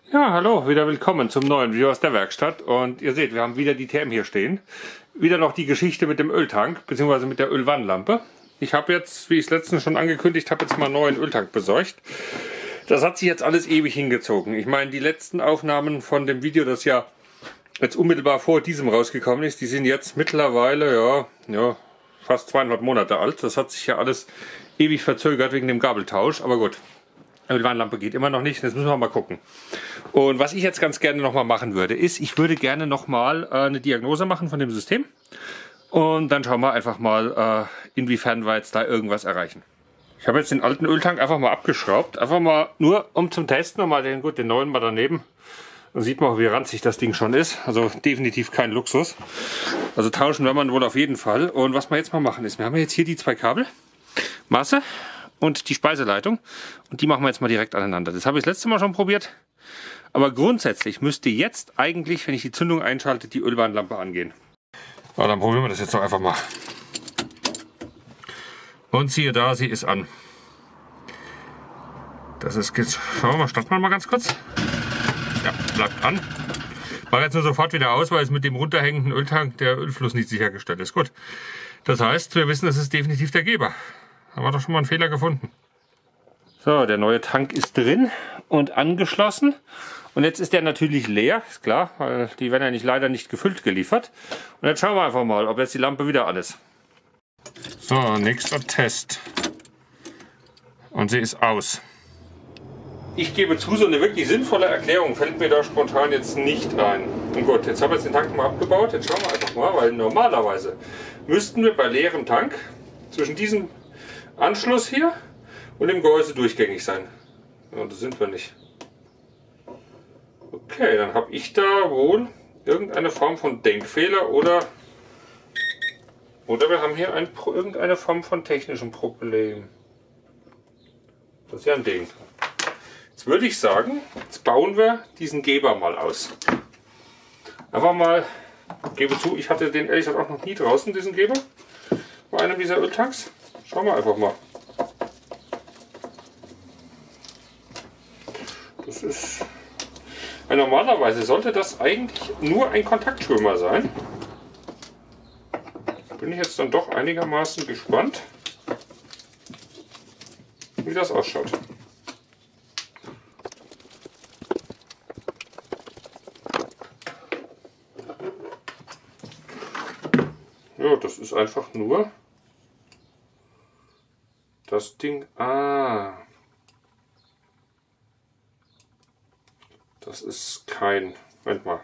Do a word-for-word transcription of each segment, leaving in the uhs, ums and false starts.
Ja, hallo, wieder willkommen zum neuen Video aus der Werkstatt. Und ihr seht, wir haben wieder die T M hier stehen. Wieder noch die Geschichte mit dem Öltank, beziehungsweise mit der Ölwannenlampe. Ich habe jetzt, wie ich es letztens schon angekündigt habe, jetzt mal einen neuen Öltank besorgt. Das hat sich jetzt alles ewig hingezogen. Ich meine, die letzten Aufnahmen von dem Video, das ja jetzt unmittelbar vor diesem rausgekommen ist, die sind jetzt mittlerweile, ja, ja, fast zweieinhalb Monate alt. Das hat sich ja alles ewig verzögert wegen dem Gabeltausch, aber gut. Die Ölwannenlampe geht immer noch nicht, das müssen wir mal gucken. Und was ich jetzt ganz gerne nochmal machen würde, ist, ich würde gerne nochmal äh, eine Diagnose machen von dem System. Und dann schauen wir einfach mal, äh, inwiefern wir jetzt da irgendwas erreichen. Ich habe jetzt den alten Öltank einfach mal abgeschraubt. Einfach mal nur um zum Testen und mal den, gut, den neuen mal daneben. Dann sieht man auch, wie ranzig das Ding schon ist. Also definitiv kein Luxus. Also tauschen werden wir wohl auf jeden Fall. Und was wir jetzt mal machen ist, wir haben jetzt hier die zwei Kabel. Masse und die Speiseleitung. Und die machen wir jetzt mal direkt aneinander. Das habe ich das letzte Mal schon probiert. Aber grundsätzlich müsste jetzt eigentlich, wenn ich die Zündung einschalte, die Ölwannenlampe angehen. Na, dann probieren wir das jetzt doch einfach mal. Und siehe da, sie ist an. Das ist jetzt. Schauen wir mal, starten wir mal ganz kurz. Ja, bleibt an. Mache jetzt nur sofort wieder aus, weil es mit dem runterhängenden Öltank der Ölfluss nicht sichergestellt ist. Gut. Das heißt, wir wissen, es ist definitiv der Geber. Haben wir doch schon mal einen Fehler gefunden. So, der neue Tank ist drin und angeschlossen. Und jetzt ist der natürlich leer, ist klar, weil die werden ja nicht, leider nicht gefüllt geliefert. Und jetzt schauen wir einfach mal, ob jetzt die Lampe wieder an ist. So, nächster Test. Und sie ist aus. Ich gebe zu, so eine wirklich sinnvolle Erklärung fällt mir da spontan jetzt nicht ein. Und gut, jetzt haben wir jetzt den Tank mal abgebaut. Jetzt schauen wir einfach mal, weil normalerweise müssten wir bei leerem Tank zwischen diesem Anschluss hier und dem Gehäuse durchgängig sein. Ja, das sind wir nicht. Okay, dann habe ich da wohl irgendeine Form von Denkfehler oder oder wir haben hier ein, irgendeine Form von technischem Problem. Das ist ja ein Ding. Jetzt würde ich sagen, jetzt bauen wir diesen Geber mal aus. Einfach mal, gebe zu, ich hatte den ehrlich gesagt auch noch nie draußen, diesen Geber, bei einem dieser Öltanks. Schauen wir einfach mal. Das ist. Normalerweise sollte das eigentlich nur ein Kontaktschwimmer sein. Bin ich jetzt dann doch einigermaßen gespannt, wie das ausschaut. Ja, das ist einfach nur das Ding. Ah. Das ist kein. Moment mal.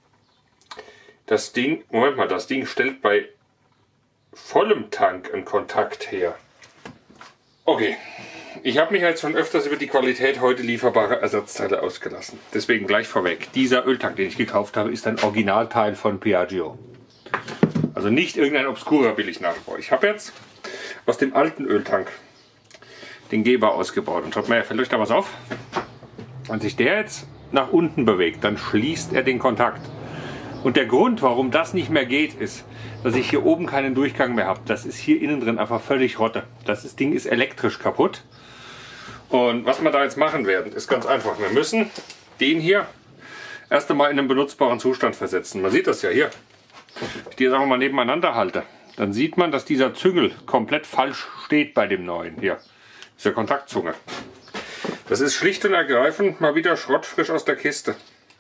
Das Ding. Moment mal, das Ding stellt bei vollem Tank einen Kontakt her. Okay. Ich habe mich jetzt schon öfters über die Qualität heute lieferbarer Ersatzteile ausgelassen. Deswegen gleich vorweg. Dieser Öltank, den ich gekauft habe, ist ein Originalteil von Piaggio. Also nicht irgendein obskurer Billignachbau. Ich habe jetzt aus dem alten Öltank den Geber ausgebaut. Und schaut mal, fällt euch da was auf? Wenn sich der jetzt nach unten bewegt, dann schließt er den Kontakt. Und der Grund, warum das nicht mehr geht, ist, dass ich hier oben keinen Durchgang mehr habe. Das ist hier innen drin einfach völlig Rotte. Das ist, Ding ist elektrisch kaputt. Und was wir da jetzt machen werden, ist ganz einfach. Wir müssen den hier erst einmal in einen benutzbaren Zustand versetzen. Man sieht das ja hier. Wenn ich die jetzt einfach mal nebeneinander halte, dann sieht man, dass dieser Züngel komplett falsch steht bei dem neuen. Hier, diese Kontaktzunge. Das ist schlicht und ergreifend mal wieder Schrott frisch aus der Kiste.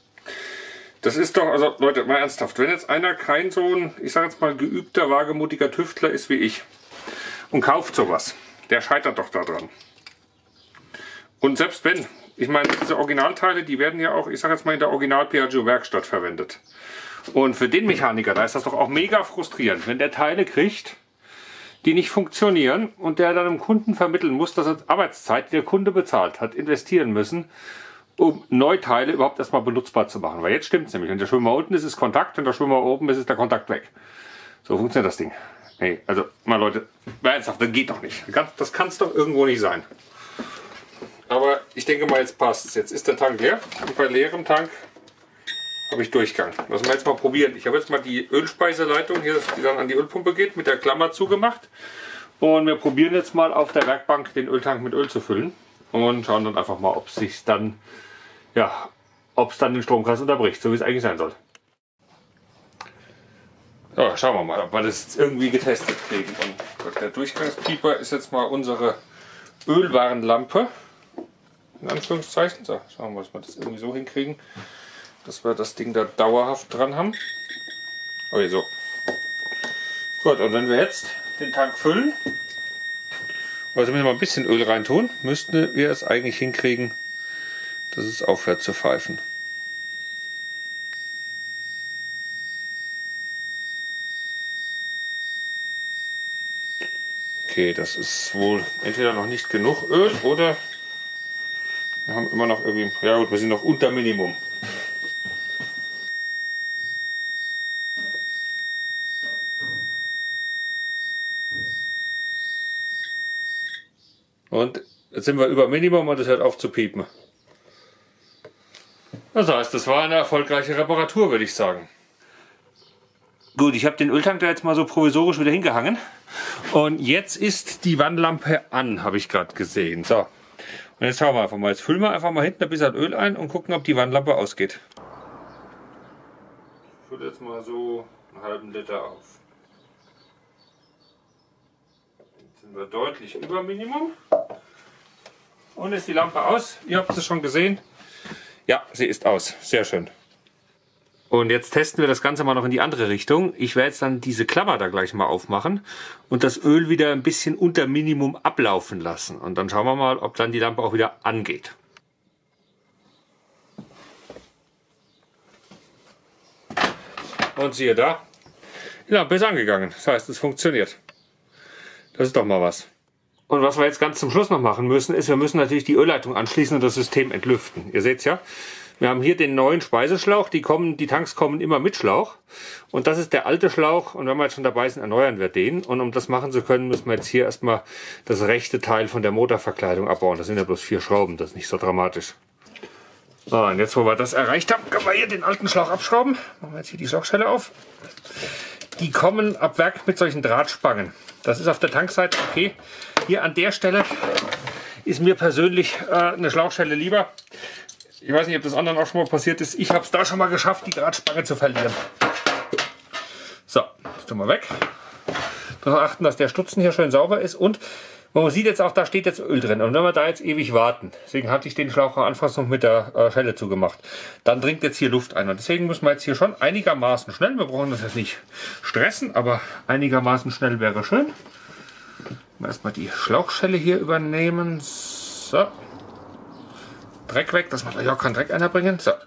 Das ist doch, also Leute, mal ernsthaft, wenn jetzt einer kein so ein, ich sage jetzt mal, geübter, wagemutiger Tüftler ist wie ich und kauft sowas, der scheitert doch daran. Und selbst wenn, ich meine, diese Originalteile, die werden ja auch, ich sage jetzt mal, in der Original-Piaggio-Werkstatt verwendet. Und für den Mechaniker, da ist das doch auch mega frustrierend, wenn der Teile kriegt, die nicht funktionieren und der dann dem Kunden vermitteln muss, dass er Arbeitszeit, die der Kunde bezahlt hat, investieren müssen, um Neuteile überhaupt erstmal benutzbar zu machen. Weil jetzt stimmt es nämlich. Wenn der Schwimmer unten ist, ist Kontakt und der Schwimmer oben ist, ist der Kontakt weg. So funktioniert das Ding. Nee, also mal Leute, ernsthaft, das geht doch nicht. Das kann es doch irgendwo nicht sein. Aber ich denke mal, jetzt passt es. Jetzt ist der Tank leer und bei leerem Tank habe ich Durchgang. Lassen wir jetzt mal probieren. Ich habe jetzt mal die Ölspeiseleitung hier, die dann an die Ölpumpe geht, mit der Klammer zugemacht. Und wir probieren jetzt mal auf der Werkbank den Öltank mit Öl zu füllen. Und schauen dann einfach mal, ob es sich dann ja, ob es dann den Stromkreis unterbricht, so wie es eigentlich sein soll. So, schauen wir mal, ob wir das jetzt irgendwie getestet kriegen. Und der Durchgangspieper ist jetzt mal unsere Ölwarenlampe. In Anführungszeichen. So, schauen wir mal, dass wir das irgendwie so hinkriegen, dass wir das Ding da dauerhaft dran haben. Okay, so. Gut, und wenn wir jetzt den Tank füllen, also wenn wir mal ein bisschen Öl reintun, müssten wir es eigentlich hinkriegen, dass es aufhört zu pfeifen. Okay, das ist wohl entweder noch nicht genug Öl oder wir haben immer noch irgendwie, ja gut, wir sind noch unter Minimum. Und jetzt sind wir über Minimum und es hört auf zu piepen. Das heißt, das war eine erfolgreiche Reparatur, würde ich sagen. Gut, ich habe den Öltank da jetzt mal so provisorisch wieder hingehangen. Und jetzt ist die Wandlampe an, habe ich gerade gesehen. So, und jetzt schauen wir einfach mal. Jetzt füllen wir einfach mal hinten ein bisschen Öl ein und gucken, ob die Wandlampe ausgeht. Ich fülle jetzt mal so einen halben Liter auf. Jetzt sind wir deutlich über Minimum. Und ist die Lampe aus? Ihr habt es schon gesehen. Ja, sie ist aus. Sehr schön. Und jetzt testen wir das Ganze mal noch in die andere Richtung. Ich werde jetzt dann diese Klammer da gleich mal aufmachen und das Öl wieder ein bisschen unter Minimum ablaufen lassen. Und dann schauen wir mal, ob dann die Lampe auch wieder angeht. Und siehe da, die Lampe ist angegangen. Das heißt, es funktioniert. Das ist doch mal was. Und was wir jetzt ganz zum Schluss noch machen müssen, ist, wir müssen natürlich die Ölleitung anschließen und das System entlüften. Ihr seht es ja. Wir haben hier den neuen Speiseschlauch, die, kommen, die Tanks kommen immer mit Schlauch. Und das ist der alte Schlauch und wenn wir jetzt schon dabei sind, erneuern wir den. Und um das machen zu können, müssen wir jetzt hier erstmal das rechte Teil von der Motorverkleidung abbauen. Das sind ja bloß vier Schrauben, das ist nicht so dramatisch. So, und jetzt, wo wir das erreicht haben, können wir hier den alten Schlauch abschrauben. Machen wir jetzt hier die Schlauchstelle auf. Die kommen ab Werk mit solchen Drahtspangen. Das ist auf der Tankseite okay. Hier an der Stelle ist mir persönlich äh, eine Schlauchstelle lieber. Ich weiß nicht, ob das anderen auch schon mal passiert ist. Ich habe es da schon mal geschafft, die Drahtspange zu verlieren. So, das tun wir weg. Darauf achten, dass der Stutzen hier schön sauber ist. Und man sieht jetzt auch, da steht jetzt Öl drin. Und wenn wir da jetzt ewig warten, deswegen hatte ich den Schlauch am Anfang noch mit der äh, Schelle zugemacht, dann dringt jetzt hier Luft ein. Und deswegen müssen wir jetzt hier schon einigermaßen schnell, wir brauchen das jetzt nicht stressen, aber einigermaßen schnell wäre schön. Erstmal die Schlauchschelle hier übernehmen. So. Dreck weg, dass man gleich auch keinen Dreck einbringen. So.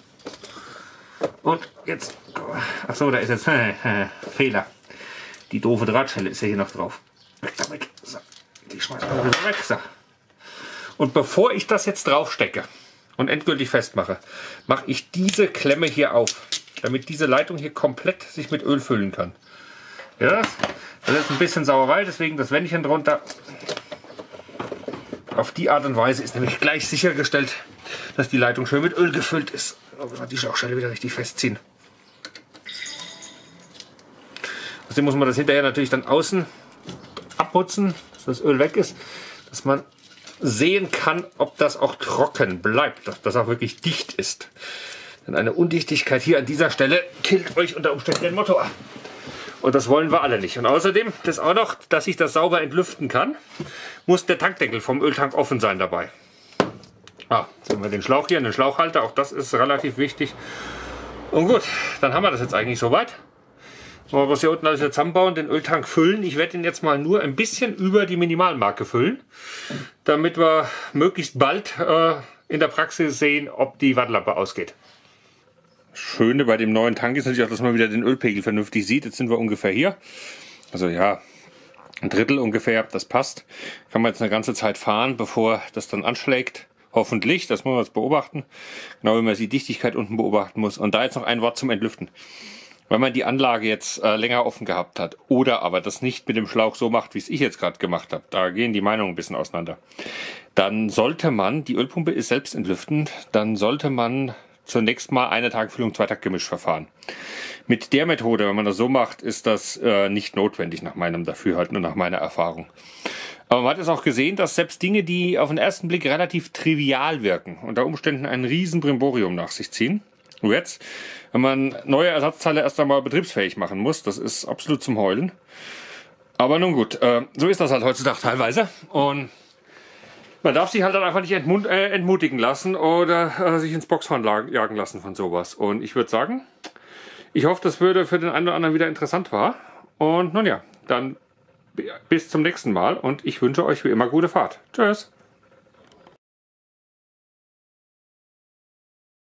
Und jetzt. Achso, da ist jetzt äh, äh, Fehler. Die doofe Drahtschelle ist ja hier noch drauf. Weg damit. So. Die schmeißen wir wieder weg. So. Und bevor ich das jetzt drauf stecke und endgültig festmache, mache ich diese Klemme hier auf, damit diese Leitung hier komplett sich mit Öl füllen kann. Ja, das ist ein bisschen Sauerei, deswegen das Wändchen drunter. Auf die Art und Weise ist nämlich gleich sichergestellt, dass die Leitung schön mit Öl gefüllt ist. Aber die Schlauchstelle wieder richtig festziehen. Außerdem muss man das hinterher natürlich dann außen abputzen, dass das Öl weg ist, dass man sehen kann, ob das auch trocken bleibt, dass das auch wirklich dicht ist. Denn eine Undichtigkeit hier an dieser Stelle killt euch unter Umständen den Motor. Und das wollen wir alle nicht. Und außerdem, das auch noch, dass ich das sauber entlüften kann, muss der Tankdeckel vom Öltank offen sein dabei. Ah, jetzt haben wir den Schlauch hier, den Schlauchhalter, auch das ist relativ wichtig. Und gut, dann haben wir das jetzt eigentlich soweit. Wollen wir das hier unten alles zusammenbauen, den Öltank füllen. Ich werde ihn jetzt mal nur ein bisschen über die Minimalmarke füllen, damit wir möglichst bald äh, in der Praxis sehen, ob die Wandlampe ausgeht. Schöne bei dem neuen Tank ist natürlich auch, dass man wieder den Ölpegel vernünftig sieht. Jetzt sind wir ungefähr hier. Also ja, ein Drittel ungefähr, das passt. Kann man jetzt eine ganze Zeit fahren, bevor das dann anschlägt. Hoffentlich, das muss man jetzt beobachten. Genau wie man die Dichtigkeit unten beobachten muss. Und da jetzt noch ein Wort zum Entlüften. Wenn man die Anlage jetzt äh, länger offen gehabt hat oder aber das nicht mit dem Schlauch so macht, wie es ich jetzt gerade gemacht habe, da gehen die Meinungen ein bisschen auseinander, dann sollte man, die Ölpumpe ist selbst entlüftend, dann sollte man zunächst mal eine Tankfüllung, Zweitaktgemisch verfahren. Mit der Methode, wenn man das so macht, ist das äh, nicht notwendig nach meinem Dafürhalten und nach meiner Erfahrung. Aber man hat es auch gesehen, dass selbst Dinge, die auf den ersten Blick relativ trivial wirken, unter Umständen ein riesen Brimborium nach sich ziehen. Und jetzt, wenn man neue Ersatzteile erst einmal betriebsfähig machen muss, das ist absolut zum Heulen. Aber nun gut, äh, so ist das halt heutzutage teilweise. Und man darf sich halt dann einfach nicht entmut äh, entmutigen lassen oder äh, sich ins Boxhorn jagen lassen von sowas. Und ich würde sagen, ich hoffe, das würde für den einen oder anderen wieder interessant war. Und nun ja, dann bis zum nächsten Mal und ich wünsche euch wie immer gute Fahrt. Tschüss!